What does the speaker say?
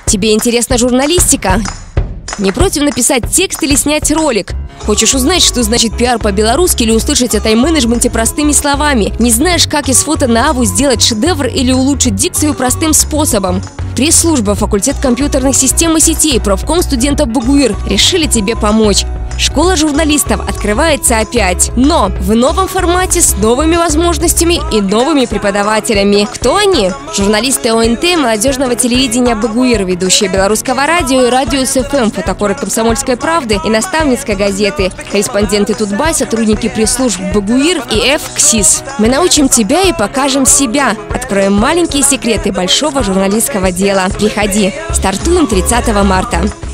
Тебе интересна журналистика? Не против написать текст или снять ролик? Хочешь узнать, что значит пиар по-белорусски или услышать о тайм-менеджменте простыми словами? Не знаешь, как из фото на аву сделать шедевр или улучшить дикцию простым способом? Пресс-служба, факультет компьютерных систем и сетей, профком студентов БГУИР решили тебе помочь. Школа журналистов открывается опять, но в новом формате с новыми возможностями и новыми преподавателями. Кто они? Журналисты ОНТ, молодежного телевидения БГУИР, ведущие белорусского радио и радио СФМ, фотокоры «Комсомольской правды» и наставницкой газеты, корреспонденты Тутбай, сотрудники пресс-служб БГУИР и ФКСИС. Мы научим тебя и покажем себя. Откроем маленькие секреты большого журналистского дела. Приходи. Стартуем 30 марта.